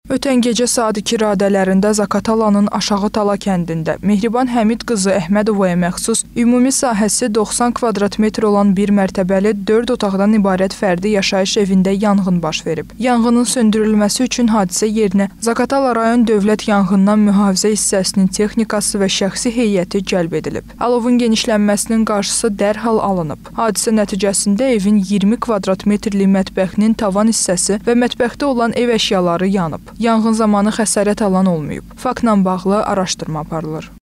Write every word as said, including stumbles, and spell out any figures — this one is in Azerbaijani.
Ötən gecə saat iki radələrində Zaqatalanın Aşağı Tala kəndində Mehriban Həmid qızı Əhmədovaya məxsus ümumi sahəsi doxsan kvadrat metr olan bir mərtəbəli dörd otaqdan ibarət fərdi yaşayış evində yanğın baş verib. Yanğının söndürülməsi üçün hadisə yerinə Zaqatala rayon Dövlət Yanğından Mühafizə hissəsinin texnikası və şəxsi heyəti cəlb edilib. Alovun genişlənməsinin qarşısı dərhal alınıb. Hadisə nəticəsində evin iyirmi kvadrat metrlik mətbəxinin tavan hissəsi və mətbəxdə olan ev əşyaları yanıb. Yanğın zamanı xəsarət alan olmayıb. Faktla bağlı araşdırma aparılır.